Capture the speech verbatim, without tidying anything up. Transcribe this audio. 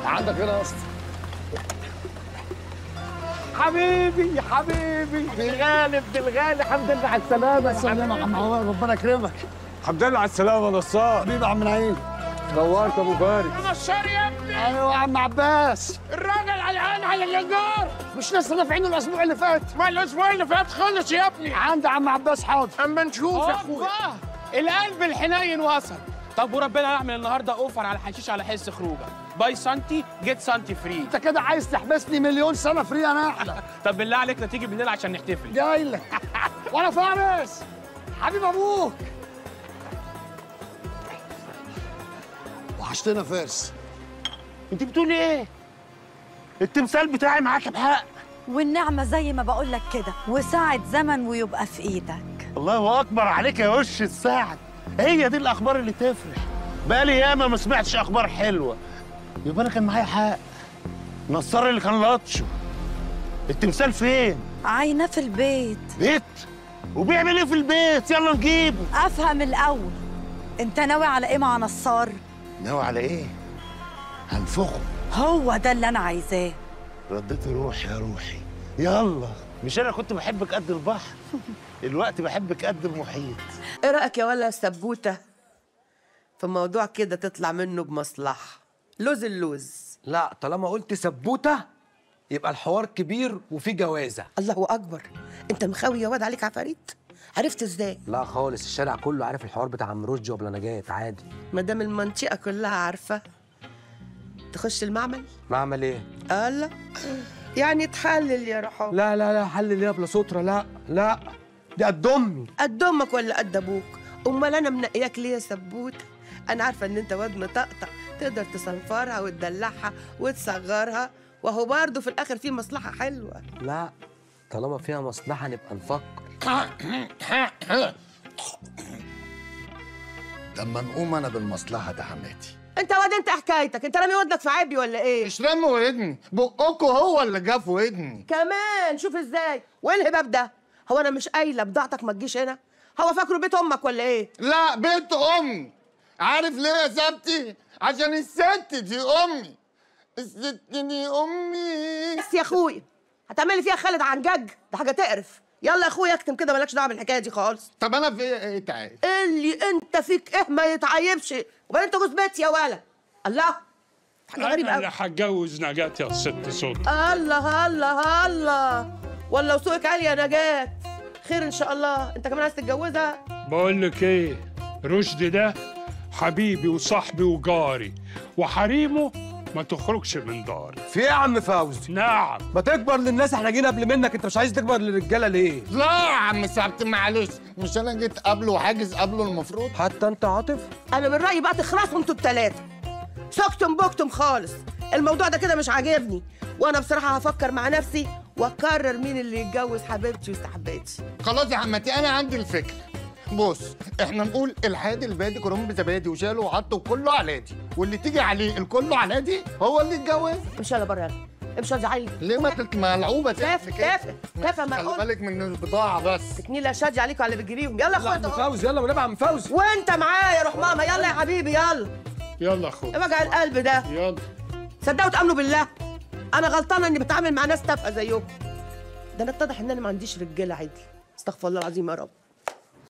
عندك هنا يا اسطى. حبيبي حبيبي بالغالب بالغالي، الحمد لله على السلامة. السلامة يا عم عوار، ربنا يكرمك. الحمد لله على السلامة يا نصار. حبيبي يا عم نعيم. نورت ابو فارس. يا نصار يا ابني. ايوه يا عم عباس. الراجل قلقان على النجار. مش لسه دافعينه الاسبوع اللي فات؟ ما الاسبوع اللي فات خلص يا ابني. عند عم عباس حاضر. اما نشوف يا اخويا. القلب الحنين وصل. طب وربنا يعمل النهارده اوفر على الحشيش على حس خروجه. باي سنتي جيت سنتي فري. انت كده عايز تحبسني مليون سنه فري يا نحله. طب بالله عليك لا تيجي بالليل عشان نحتفل. جاي لك. وانا فارس حبيب ابوك. وحشتنا فارس. انت بتقولي ايه؟ التمثال بتاعي معاك بحق. والنعمة زي ما بقول لك كده، وساعة زمن ويبقى في ايدك. الله اكبر عليك يا وش السعد. هي دي الاخبار اللي تفرح. بقالي ياما ما سمعتش اخبار حلوه. يبقى انا كان معايا حق. نصار اللي كان لطشه. التمثال فين؟ عاينة في البيت. بيت؟ وبيعمل ايه في البيت؟ يلا نجيبه. افهم الاول، انت ناوي على ايه مع نصار؟ ناوي على ايه؟ هنفخه. هو ده اللي انا عايزاه. رديت روحي يا روحي. يلا. مش انا كنت بحبك قد البحر، الوقت بحبك قد المحيط. ايه رايك يا ولا سبوته في موضوع كده تطلع منه بمصلحه؟ لوز اللوز. لا، طالما قلت سبوته يبقى الحوار كبير وفيه جوازه. الله اكبر، انت مخاوي يا واد عليك عفاريت؟ عرفت ازاي؟ لا خالص، الشارع كله عارف الحوار بتاع عم رشدي وابله نجاة عادي. ما دام المنطقه كلها عارفه، تخش المعمل؟ معمل ايه؟ الله، يعني تحلل يا رحاب. لا لا لا، حلل يا ابله سترة. لا لا، دي قد امي. قد امك ولا قد ابوك؟ امال انا منقياك ليه يا سبوته؟ انا عارفه ان انت واد مطقطق، تقدر تصنفرها وتدلعها وتصغرها، وهو برضه في الاخر في مصلحه حلوه. لا، طالما فيها مصلحه نبقى نفكر. لما نقوم انا بالمصلحه ده حماتي. انت واد، انت حكايتك، انت رامي ودنك في عبي ولا ايه؟ مش رامي ودني، بقكوا هو اللي جه في ودني. كمان شوف ازاي. وايه الهباب ده؟ هو انا مش قايله بضاعتك ما تجيش هنا؟ هو فاكره بيت امك ولا ايه؟ لا، بيت امي. عارف ليه يا سبتي؟ عشان الست دي امي. الست دي امي. بس يا اخويا، هتعملي فيها خالد عنجج؟ ده حاجه تقرف. يلا يا اخويا اكتم كده، مالكش دعوه بالحكايه دي خالص. طب انا في ايه تعال؟ اللي انت فيك ايه ما يتعيبش، وبعدين انت جوز بيت يا ولا. الله، حاجه غريبه قوي. انا هتجوز نجاة يا ست صوت. الله الله الله، ولا وسوقك عاليه يا نجاة. خير ان شاء الله. انت كمان عايز تتجوزها؟ بقول لك ايه، رشدي ده حبيبي وصاحبي وجاري، وحريمه ما تخرجش من داري. في ايه يا عم فوزي؟ نعم. ما تكبر للناس، احنا جينا قبل منك، انت مش عايز تكبر للرجاله ليه؟ لا يا عم سبت، معلش، مش انا جيت قبله وحاجز قبله المفروض. حتى انت عاطف؟ انا من رايي بقى تخرسوا انتوا التلاته، سكتم بكتم خالص. الموضوع ده كده مش عاجبني، وانا بصراحه هفكر مع نفسي واقرر مين اللي يتجوز حبيبتي وصاحبتي. خلاص يا عمتي، انا عندي الفكره. بص، احنا نقول الحادي البادي كرنب زبادي وشاله وحطه وكله على دي، واللي تيجي عليه الكله على دي هو اللي يتجوز. امشي يلا بره، يلا امشي يا عيل. ليه ما تت ملعوبه تافه تافه تافه ما خلي اقول. بالك من البضاعه بس. تكنيل يا شادي عليكم على اللي بتجريهم. يلا يا اخويا. عم فوزي يلا ونبقى عم فوزي. وانت معايا روح ماما. يلا يا حبيبي يلا. يلا اخويا. ايه وجع القلب ده؟ يلا. صدقوا وتامنوا بالله، انا غلطانه اني بتعامل مع ناس تافهه زيكم. ده انا اتضح ان انا ما عنديش رجاله عدل. استغفر الله العظيم يا رب.